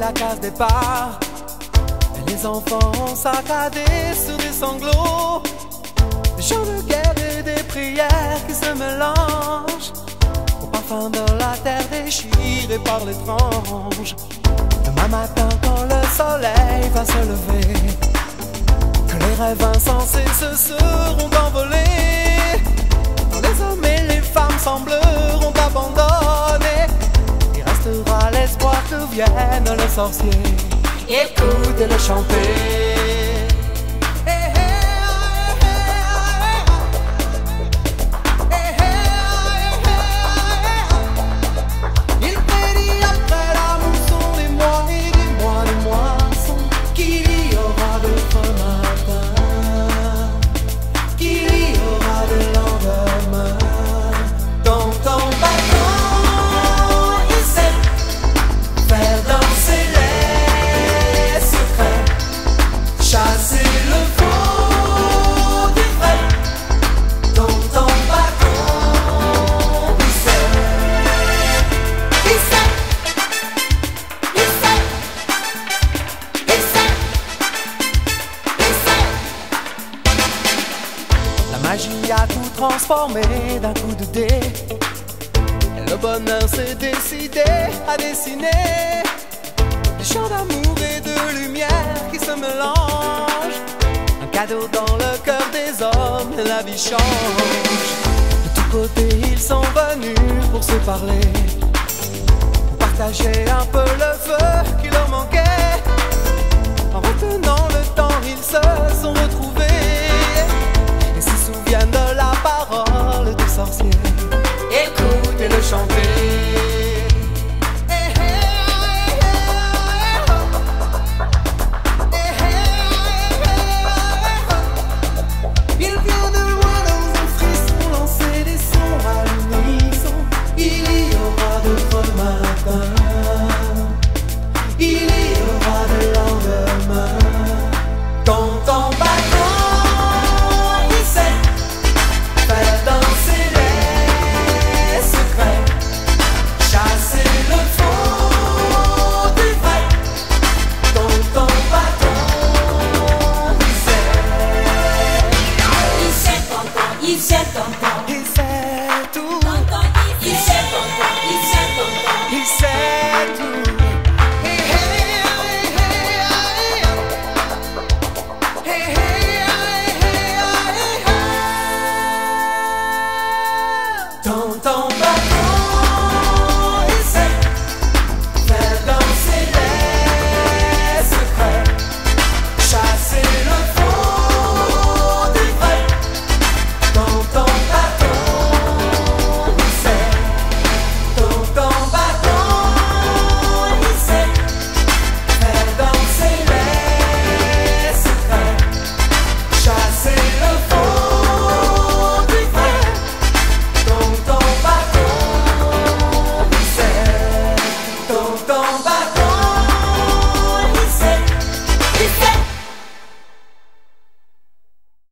la case départ. Et les enfants ont saccadé sur des sanglots. Des chants de guerre et des prières qui se mélangent au parfum de la terre déchirée par l'étrange. Demain matin quand le soleil va se lever, que les rêves insensés se seront envolés, quand les hommes et les femmes sembleront abandonnés, il restera l'espoir que viennent les sorciers. Écoutez-les chanter. La magie a tout transformé d'un coup de dé, et le bonheur s'est décidé à dessiner des chants d'amour et de lumière qui se mélangent, un cadeau dans le cœur des hommes et la vie change. De tous côtés ils sont venus pour se parler, pour partager un peu le feu qui leur manquait.